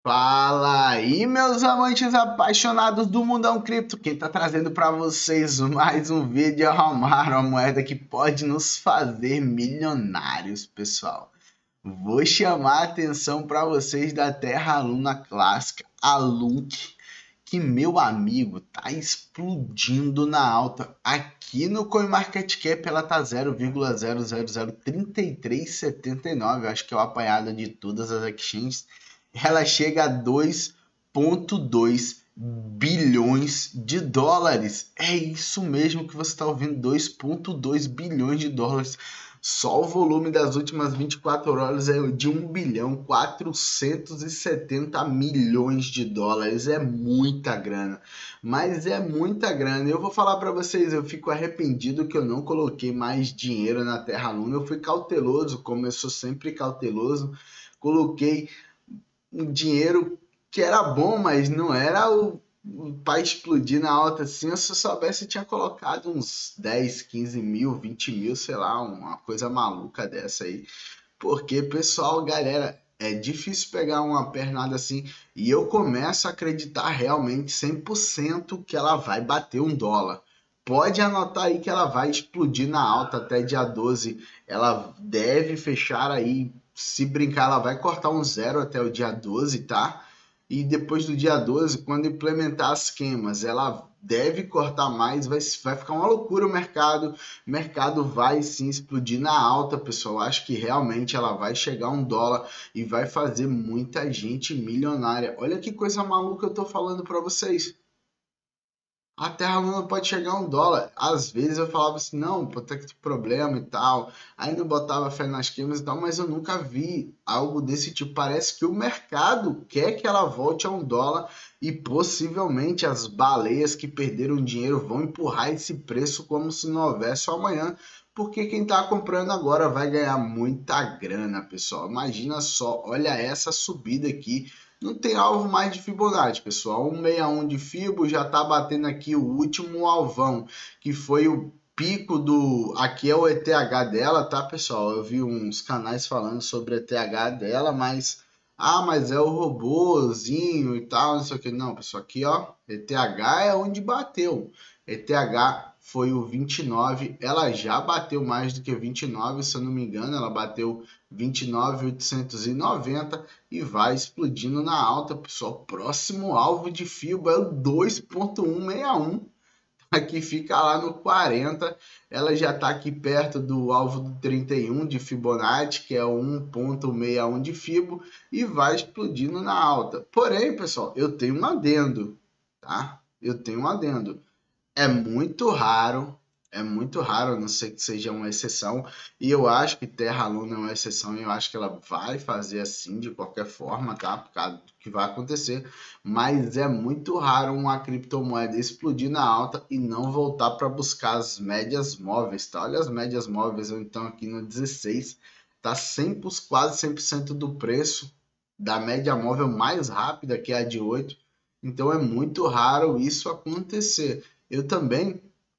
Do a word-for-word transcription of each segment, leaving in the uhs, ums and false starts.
Fala aí, meus amantes apaixonados do mundão cripto. Quem tá trazendo para vocês mais um vídeo é o Amaro, a moeda que pode nos fazer milionários, pessoal. Vou chamar a atenção para vocês da Terra Luna clássica, a Lunk, que meu amigo tá explodindo na alta. Aqui no CoinMarketCap ela tá zero vírgula zero zero zero trinta e três setenta e nove, acho que é o apanhado de todas as exchanges. Ela chega a dois vírgula dois bilhões de dólares. É isso mesmo que você está ouvindo, dois vírgula dois bilhões de dólares. Só o volume das últimas vinte e quatro horas é de um bilhão quatrocentos e setenta milhões de dólares. É muita grana, mas é muita grana. Eu vou falar para vocês, eu fico arrependido que eu não coloquei mais dinheiro na Terra Luna. Eu fui cauteloso, como eu sou sempre cauteloso. Coloquei um dinheiro que era bom, mas não era o, o para explodir na alta assim. Se eu soubesse, eu tinha colocado uns dez, quinze mil, vinte mil, sei lá, uma coisa maluca dessa aí. Porque, pessoal, galera, é difícil pegar uma pernada assim. E eu começo a acreditar realmente cem por cento que ela vai bater um dólar. Pode anotar aí que ela vai explodir na alta até dia doze. Ela deve fechar aí. Se brincar, ela vai cortar um zero até o dia doze, tá? E depois do dia doze, quando implementar as queimas, ela deve cortar mais, vai, vai ficar uma loucura o mercado. O mercado vai sim explodir na alta, pessoal. Acho que realmente ela vai chegar a um dólar e vai fazer muita gente milionária. Olha que coisa maluca eu tô falando para vocês. A Terra Luna pode chegar a um dólar. Às vezes eu falava assim, não, pode ter problema e tal. Ainda botava fé nas queimas e tal, mas eu nunca vi algo desse tipo. Parece que o mercado quer que ela volte a um dólar e possivelmente as baleias que perderam dinheiro vão empurrar esse preço como se não houvesse um amanhã. Porque quem está comprando agora vai ganhar muita grana, pessoal. Imagina só, olha essa subida aqui. Não tem alvo mais de Fibonacci, pessoal. cento e sessenta e um de Fibo já está batendo aqui o último alvão, que foi o pico do... Aqui é o E T H dela, tá, pessoal? Eu vi uns canais falando sobre o E T H dela, mas... Ah, mas é o robôzinho e tal, não sei o que. Não, pessoal, aqui, ó, E T H é onde bateu. E T H foi o vinte e nove, ela já bateu mais do que vinte e nove, se eu não me engano, ela bateu vinte e nove mil oitocentos e noventa e vai explodindo na alta, pessoal. Próximo alvo de Fibo é o dois ponto cento e sessenta e um, aqui fica lá no quarenta, ela já está aqui perto do alvo do trinta e um de Fibonacci, que é o um ponto sessenta e um de Fibo, e vai explodindo na alta. Porém, pessoal, eu tenho um adendo, tá? Eu tenho um adendo. É muito raro, é muito raro, a não ser que seja uma exceção, e eu acho que Terra Luna é uma exceção, e eu acho que ela vai fazer assim de qualquer forma, tá? Por causa do que vai acontecer, mas é muito raro uma criptomoeda explodir na alta e não voltar para buscar as médias móveis, tá? Olha as médias móveis, então aqui no dezesseis, tá cem por cento, quase cem por cento do preço da média móvel mais rápida, que é a de oito, então é muito raro isso acontecer. Eu também,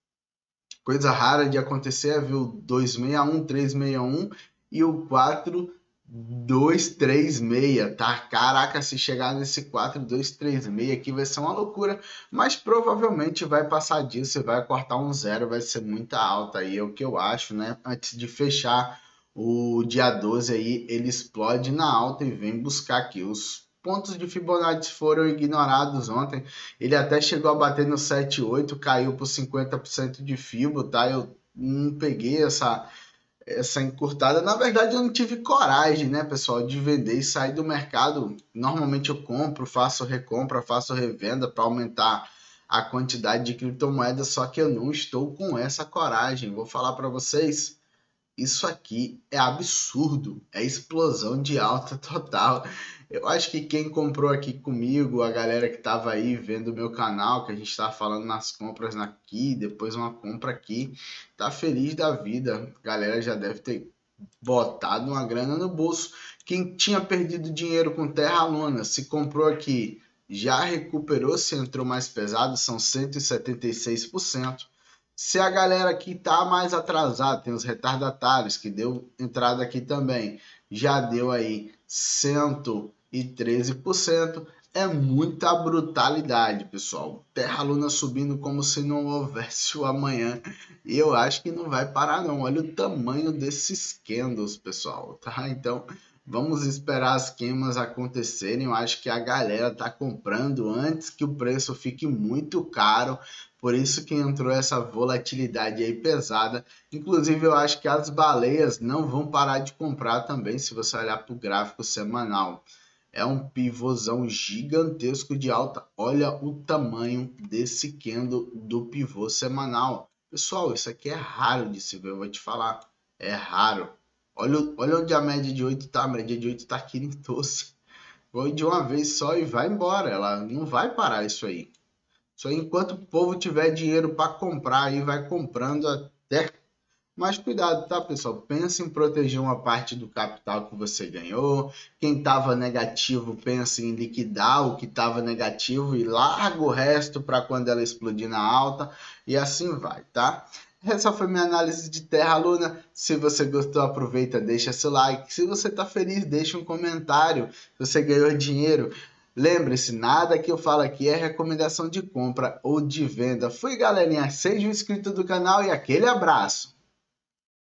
coisa rara de acontecer é ver o dois seis um, três seis um e o quatro dois três seis, tá? Caraca, se chegar nesse quatro dois três seis aqui vai ser uma loucura, mas provavelmente vai passar disso, vai cortar um zero, vai ser muita alta aí, é o que eu acho, né? Antes de fechar o dia doze aí, ele explode na alta e vem buscar aqui os pontos de Fibonacci foram ignorados ontem. Ele até chegou a bater no sete oito, caiu por cinquenta por cento de Fibo, tá? Eu não peguei essa essa encurtada. Na verdade, eu não tive coragem, né, pessoal, de vender e sair do mercado. Normalmente eu compro, faço recompra, faço revenda para aumentar a quantidade de criptomoedas, só que eu não estou com essa coragem. Vou falar para vocês, isso aqui é absurdo, é explosão de alta total. Eu acho que quem comprou aqui comigo, a galera que estava aí vendo o meu canal, que a gente estava falando nas compras aqui, depois uma compra aqui, tá feliz da vida. A galera já deve ter botado uma grana no bolso. Quem tinha perdido dinheiro com Terra Luna, se comprou aqui, já recuperou, se entrou mais pesado, são cento e setenta e seis por cento. Se a galera aqui tá mais atrasada, tem os retardatários que deu entrada aqui também, já deu aí cento e treze por cento. É muita brutalidade, pessoal. Terra Luna subindo como se não houvesse o amanhã. E eu acho que não vai parar não. Olha o tamanho desses candles, pessoal, tá? Então, vamos esperar as queimas acontecerem. Eu acho que a galera tá comprando antes que o preço fique muito caro. Por isso que entrou essa volatilidade aí pesada. Inclusive, eu acho que as baleias não vão parar de comprar também, se você olhar para o gráfico semanal. É um pivôzão gigantesco de alta. Olha o tamanho desse candle do pivô semanal. Pessoal, isso aqui é raro de se ver, eu vou te falar. É raro. Olha, olha onde a média de oito tá. A média de oito tá aqui em doze. Foi de uma vez só e vai embora. Ela não vai parar isso aí. Só enquanto o povo tiver dinheiro para comprar, aí vai comprando até. Mas cuidado, tá, pessoal? Pensa em proteger uma parte do capital que você ganhou. Quem estava negativo, pensa em liquidar o que estava negativo e larga o resto para quando ela explodir na alta. E assim vai, tá? Essa foi minha análise de Terra Luna. Se você gostou, aproveita, deixa seu like. Se você tá feliz, deixa um comentário. Se você ganhou dinheiro, lembre-se, nada que eu falo aqui é recomendação de compra ou de venda. Fui, galerinha. Seja um inscrito do canal e aquele abraço.